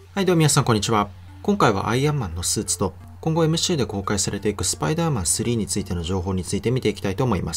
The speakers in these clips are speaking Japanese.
はい、どうも皆さんこんにちは。今回はアイアンマンのスーツと今後 MCU で公開されていくスパイダーマン3についての情報について見ていきたいと思います。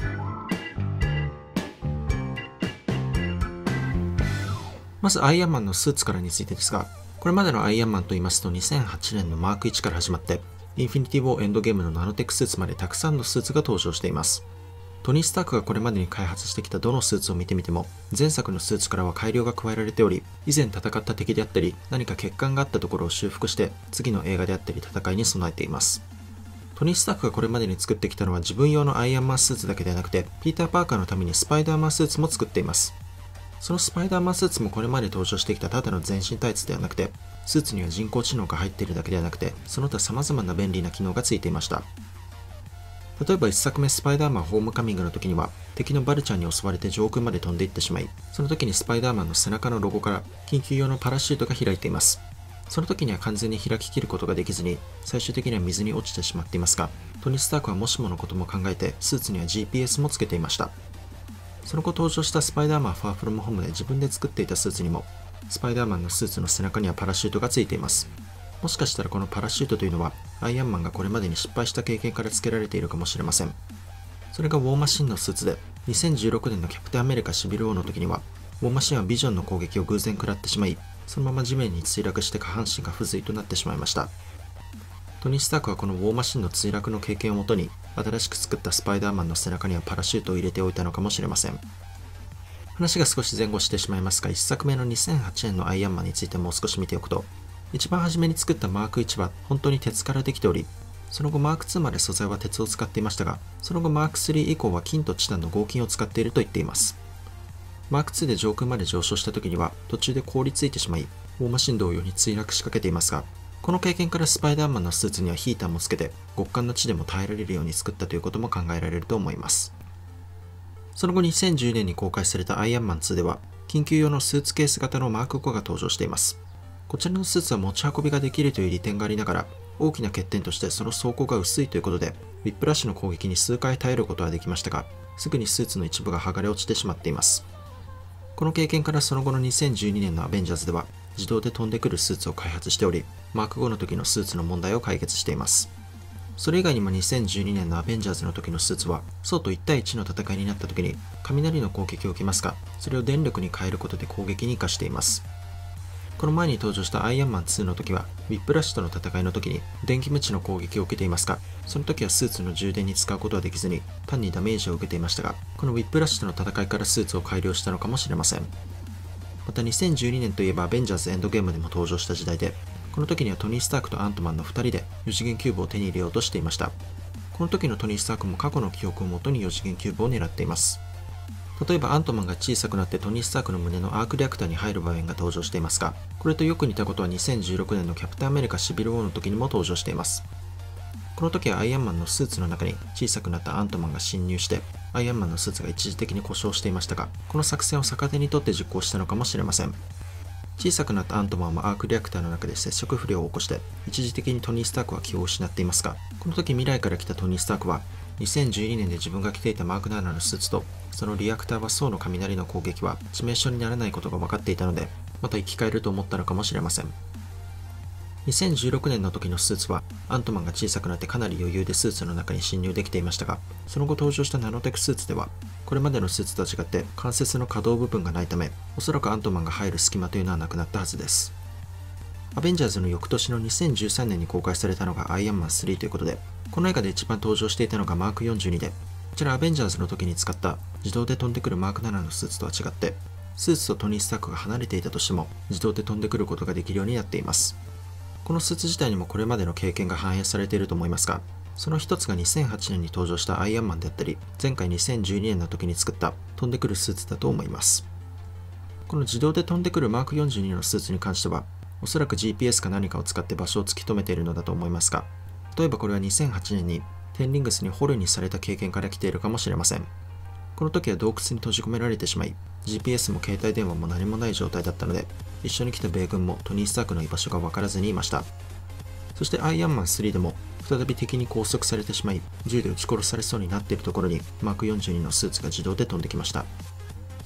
まずアイアンマンのスーツからについてですが、これまでのアイアンマンと言いますと2008年のマーク1から始まってインフィニティ・ウォー・エンドゲームのナノテックスーツまでたくさんのスーツが登場しています。トニー・スタークがこれまでに開発してきたどのスーツを見てみても、前作のスーツからは改良が加えられており、以前戦った敵であったり、何か欠陥があったところを修復して、次の映画であったり戦いに備えています。トニー・スタークがこれまでに作ってきたのは自分用のアイアンマンスーツだけではなくて、ピーター・パーカーのためにスパイダーマンスーツも作っています。そのスパイダーマンスーツもこれまで登場してきたただの全身タイツではなくて、スーツには人工知能が入っているだけではなくて、その他様々な便利な機能がついていました。例えば1作目スパイダーマンホームカミングの時には敵のバルチャーに襲われて上空まで飛んでいってしまい、その時にスパイダーマンの背中のロゴから緊急用のパラシュートが開いています。その時には完全に開ききることができずに最終的には水に落ちてしまっていますが、トニー・スタークはもしものことも考えてスーツには GPS もつけていました。その後登場したスパイダーマンファーフロムホームで自分で作っていたスーツにもスパイダーマンのスーツの背中にはパラシュートがついています。もしかしたらこのパラシュートというのはアイアンマンがこれまでに失敗した経験から付けられているかもしれません。それがウォーマシンのスーツで、2016年のキャプテンアメリカシビル王の時にはウォーマシンはビジョンの攻撃を偶然食らってしまい、そのまま地面に墜落して下半身が不随となってしまいました。トニー・スタークはこのウォーマシンの墜落の経験をもとに新しく作ったスパイダーマンの背中にはパラシュートを入れておいたのかもしれません。話が少し前後してしまいますが、1作目の2008年のアイアンマンについてもう少し見ておくと、一番初めに作ったマーク1は本当に鉄からできており、その後マーク2まで素材は鉄を使っていましたが、その後マーク3以降は金とチタンの合金を使っていると言っています。マーク2で上空まで上昇した時には途中で凍りついてしまい、ウォーマシン同様に墜落しかけていますが、この経験からスパイダーマンのスーツにはヒーターもつけて極寒の地でも耐えられるように作ったということも考えられると思います。その後2010年に公開されたアイアンマン2では緊急用のスーツケース型のマーク5が登場しています。こちらのスーツは持ち運びができるという利点がありながら、大きな欠点としてその装甲が薄いということで、ウィップラッシュの攻撃に数回耐えることはできましたが、すぐにスーツの一部が剥がれ落ちてしまっています。この経験からその後の2012年のアベンジャーズでは、自動で飛んでくるスーツを開発しており、マーク5の時のスーツの問題を解決しています。それ以外にも2012年のアベンジャーズの時のスーツは、ソーと1対1の戦いになった時に、雷の攻撃を受けますが、それを電力に変えることで攻撃に活かしています。この前に登場したアイアンマン2の時は、ウィップラッシュとの戦いの時に電気ムチの攻撃を受けていますが、その時はスーツの充電に使うことはできずに、単にダメージを受けていましたが、このウィップラッシュとの戦いからスーツを改良したのかもしれません。また2012年といえばアベンジャーズエンドゲームでも登場した時代で、この時にはトニー・スタークとアントマンの2人で4次元キューブを手に入れようとしていました。この時のトニー・スタークも過去の記憶をもとに4次元キューブを狙っています。例えばアントマンが小さくなってトニー・スタークの胸のアークリアクターに入る場面が登場していますが、これとよく似たことは2016年のキャプテンアメリカシビルウォーの時にも登場しています。この時はアイアンマンのスーツの中に小さくなったアントマンが侵入して、アイアンマンのスーツが一時的に故障していましたが、この作戦を逆手にとって実行したのかもしれません。小さくなったアントマンはアークリアクターの中で接触不良を起こして、一時的にトニー・スタークは気を失っていますが、この時未来から来たトニー・スタークは、2012年で自分が着ていたマーク7のスーツと、そのリアクターは層の雷の攻撃は致命傷にならないことが分かっていたので、また生き返ると思ったのかもしれません。2016年の時のスーツは、アントマンが小さくなってかなり余裕でスーツの中に侵入できていましたが、その後登場したナノテクスーツでは、これまでのスーツとは違って関節の可動部分がないため、おそらくアントマンが入る隙間というのはなくなったはずです。アベンジャーズの翌年の2013年に公開されたのがアイアンマン3ということで、この映画で一番登場していたのがマーク42で、こちらアベンジャーズの時に使った自動で飛んでくるマーク7のスーツとは違って、スーツとトニー・スタークが離れていたとしても自動で飛んでくることができるようになっています。このスーツ自体にもこれまでの経験が反映されていると思いますが、その一つが2008年に登場したアイアンマンであったり、前回2012年の時に作った飛んでくるスーツだと思います。この自動で飛んでくるマーク42のスーツに関しては、おそらく GPS か何かを使って場所を突き止めているのだと思いますが、例えばこれは2008年にテンリングスに捕虜にされた経験から来ているかもしれません。この時は洞窟に閉じ込められてしまい、GPS も携帯電話も何もない状態だったので、一緒に来た米軍もトニー・スタークの居場所が分からずにいました。そしてアイアンマン3でも再び敵に拘束されてしまい、銃で撃ち殺されそうになっているところにマーク42のスーツが自動で飛んできました。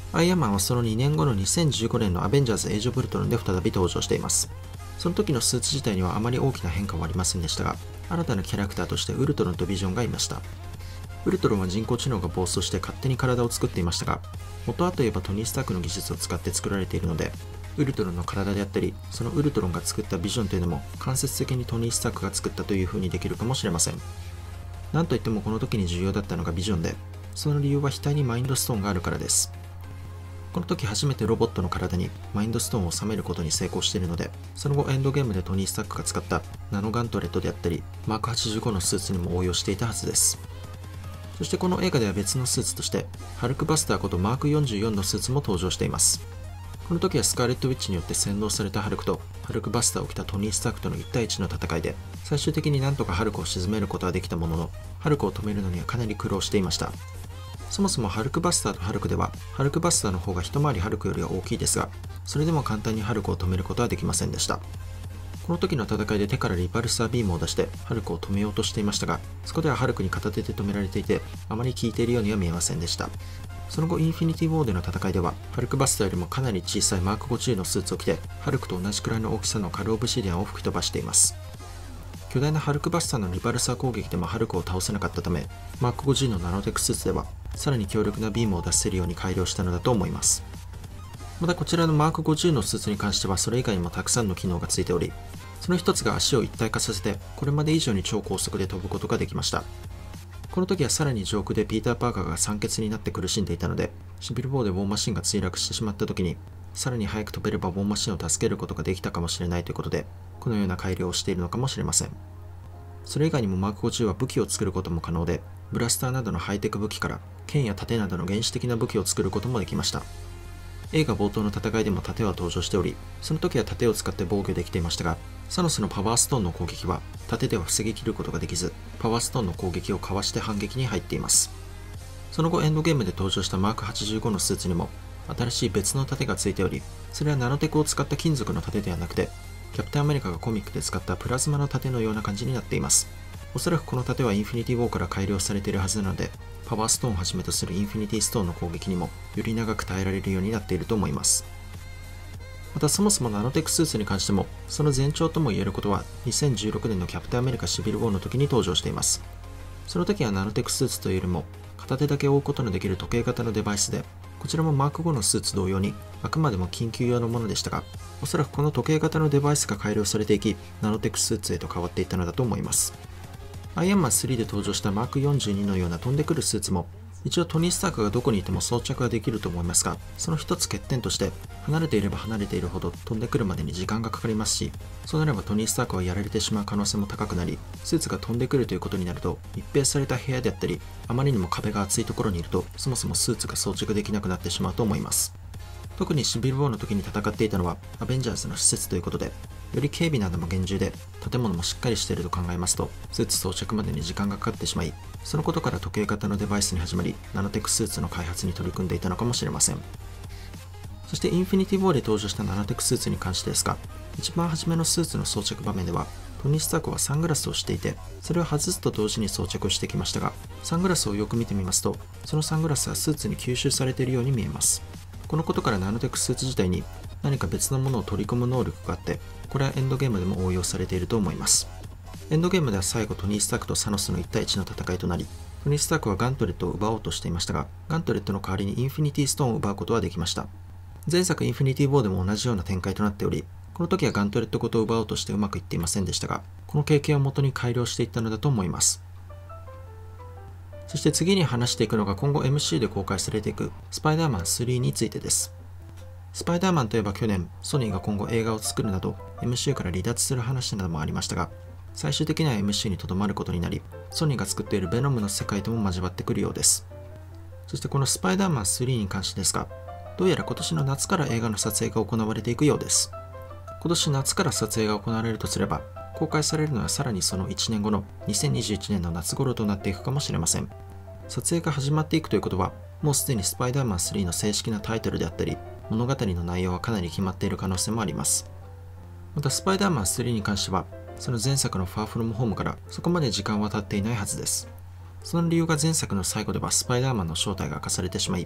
アイアンマンはその2年後の2015年のアベンジャーズ・エイジ・オブ・ウルトロンで再び登場しています。その時のスーツ自体にはあまり大きな変化はありませんでしたが、新たなキャラクターとしてウルトロンとビジョンがいました。ウルトロンは人工知能が暴走して勝手に体を作っていましたが、元はといえばトニー・スタークの技術を使って作られているので、ウルトロンの体であったり、そのウルトロンが作ったビジョンというのも間接的にトニー・スタークが作ったという風にできるかもしれません。なんといってもこの時に重要だったのがビジョンで、その理由は額にマインドストーンがあるからです。この時初めてロボットの体にマインドストーンを収めることに成功しているので、その後エンドゲームでトニー・スタックが使ったナノガントレットであったり、マーク85のスーツにも応用していたはずです。そしてこの映画では別のスーツとして、ハルクバスターことマーク44のスーツも登場しています。この時はスカーレット・ウィッチによって洗脳されたハルクとハルクバスターを着たトニー・スタークとの1対1の戦いで、最終的になんとかハルクを沈めることはできたものの、ハルクを止めるのにはかなり苦労していました。そもそもハルクバスターとハルクでは、ハルクバスターの方が一回りハルクよりは大きいですが、それでも簡単にハルクを止めることはできませんでした。この時の戦いで手からリパルサービームを出してハルクを止めようとしていましたが、そこではハルクに片手で止められていて、あまり効いているようには見えませんでした。その後インフィニティ・ウォーでの戦いでは、ハルクバスターよりもかなり小さいマーク50のスーツを着て、ハルクと同じくらいの大きさのカルオブシディアンを吹き飛ばしています。巨大なハルクバスターのリパルサー攻撃でもハルクを倒せなかったため、マーク50のナノテクスーツではさらに強力なビームを出せるように改良したのだと思います。またこちらのマーク50のスーツに関してはそれ以外にもたくさんの機能がついており、その一つが足を一体化させてこれまで以上に超高速で飛ぶことができました。この時はさらに上空でピーター・パーカーが酸欠になって苦しんでいたので、シビル・ウォーでウォーマシンが墜落してしまった時にさらに早く飛べればウォーマシンを助けることができたかもしれないということで、このような改良をしているのかもしれません。それ以外にもマーク50は武器を作ることも可能で、ブラスターなどのハイテク武器から剣や盾などの原始的な武器を作ることもできました。映画冒頭の戦いでも盾は登場しており、その時は盾を使って防御できていましたが、サノスのパワーストーンの攻撃は盾では防ぎ切ることができず、パワーストーンの攻撃をかわして反撃に入っています。その後エンドゲームで登場したマーク85のスーツにも新しい別の盾がついており、それはナノテクを使った金属の盾ではなくて、キャプテンアメリカがコミックで使ったプラズマの盾のような感じになっています。おそらくこの盾はインフィニティ・ウォーから改良されているはずなので、パワーストーンをはじめとするインフィニティ・ストーンの攻撃にもより長く耐えられるようになっていると思います。またそもそもナノテクスーツに関しても、その前兆とも言えることは2016年のキャプテンアメリカシビル・ウォーの時に登場しています。その時はナノテクスーツというよりも片手だけ覆うことのできる時計型のデバイスで、こちらもマーク5のスーツ同様にあくまでも緊急用のものでしたが、おそらくこの時計型のデバイスが改良されていき、ナノテクスーツへと変わっていったのだと思います。アイアンマン3で登場したマーク42のような飛んでくるスーツも、一応トニー・スタークがどこにいても装着はできると思いますが、その一つ欠点として、離れていれば離れているほど飛んでくるまでに時間がかかりますし、そうなればトニー・スタークはやられてしまう可能性も高くなり、スーツが飛んでくるということになると、密閉された部屋であったり、あまりにも壁が厚いところにいると、そもそもスーツが装着できなくなってしまうと思います。特にシビル・ウォーの時に戦っていたのはアベンジャーズの施設ということで、より警備なども厳重で建物もしっかりしていると考えますと、スーツ装着までに時間がかかってしまい、そのことから時計型のデバイスに始まり、ナノテクスーツの開発に取り組んでいたのかもしれません。そしてインフィニティ・ウォーで登場したナノテクスーツに関してですが、一番初めのスーツの装着場面ではトニー・スタークはサングラスをしていて、それを外すと同時に装着してきましたが、サングラスをよく見てみますと、そのサングラスはスーツに吸収されているように見えます。このことからナノテクスーツ自体に何か別のものを取り込む能力があって、これはエンドゲームでも応用されていると思います。エンドゲームでは最後トニー・スタークとサノスの1対1の戦いとなり、トニー・スタークはガントレットを奪おうとしていましたが、ガントレットの代わりにインフィニティ・ストーンを奪うことはできました。前作インフィニティ・ウォーでも同じような展開となっており、この時はガントレットごと奪おうとしてうまくいっていませんでしたが、この経験をもとに改良していったのだと思います。そして次に話していくのが今後 MCU で公開されていくスパイダーマン3についてです。スパイダーマンといえば去年、ソニーが今後映画を作るなど MCU から離脱する話などもありましたが、最終的には MCU にとどまることになり、ソニーが作っているベノムの世界とも交わってくるようです。そしてこのスパイダーマン3に関してですが、どうやら今年の夏から映画の撮影が行われていくようです。今年夏から撮影が行われるとすれば、公開されるのはさらにその1年後の2021年の夏頃となっていくかもしれません。撮影が始まっていくということは、もうすでにスパイダーマン3の正式なタイトルであったり、物語の内容はかなり決まっている可能性もあります。またスパイダーマン3に関しては、その前作のファーフロムホームからそこまで時間は経っていないはずです。その理由が前作の最後ではスパイダーマンの正体が明かされてしまい、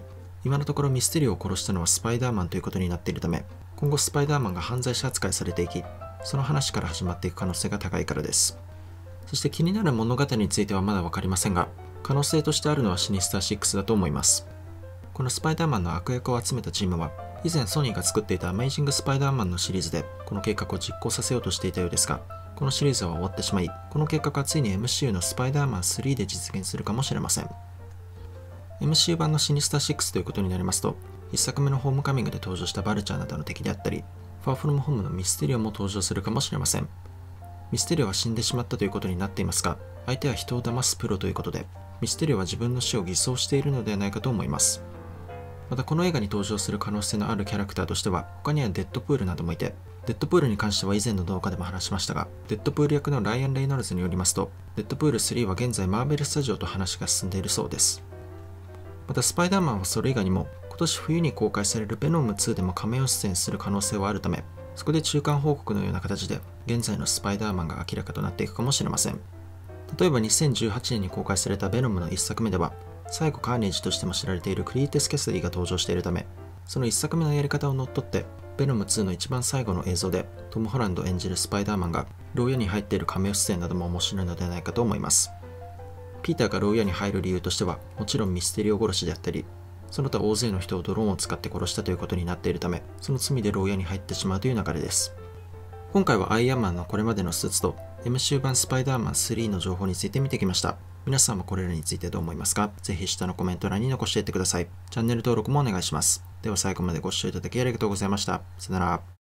今のところミステリオを殺したのはスパイダーマンということになっているため、今後スパイダーマンが犯罪者扱いされていき、その話から始まっていく可能性が高いからです。そして気になる物語についてはまだ分かりませんが、可能性としてあるのはシニスター6だと思います。このスパイダーマンの悪役を集めたチームは、以前ソニーが作っていたアメイジングスパイダーマンのシリーズでこの計画を実行させようとしていたようですが、このシリーズは終わってしまい、この計画はついに MCU のスパイダーマン3で実現するかもしれません。MCU 版のシニスター6ということになりますと、1作目のホームカミングで登場したバルチャーなどの敵であったり、ファーフロムホームのミステリオも登場するかもしれません。ミステリオは死んでしまったということになっていますが、相手は人を騙すプロということで、ミステリオは自分の死を偽装しているのではないかと思います。またこの映画に登場する可能性のあるキャラクターとしては、他にはデッドプールなどもいて、デッドプールに関しては以前の動画でも話しましたが、デッドプール役のライアン・レイノルズによりますと、デッドプール3は現在マーベルスタジオと話が進んでいるそうです。またスパイダーマンはそれ以外にも、今年冬に公開されるベノム2でもカメオ出演する可能性はあるため、そこで中間報告のような形で現在のスパイダーマンが明らかとなっていくかもしれません。例えば2018年に公開されたベノムの1作目では、最後カーネージとしても知られているクリーテス・キャサディが登場しているため、その1作目のやり方を乗っ取って、ベノム2の一番最後の映像でトム・ホランド演じるスパイダーマンが牢屋に入っているカメオ出演なども面白いのではないかと思います。ピーターが牢屋に入る理由としては、もちろんミステリオ殺しであったり、その他大勢の人をドローンを使って殺したということになっているため、その罪で牢屋に入ってしまうという流れです。今回はアイアンマンのこれまでのスーツと MCU 版スパイダーマン3の情報について見てきました。皆さんもこれらについてどう思いますか？ぜひ下のコメント欄に残していってください。チャンネル登録もお願いします。では最後までご視聴いただきありがとうございました。さよなら。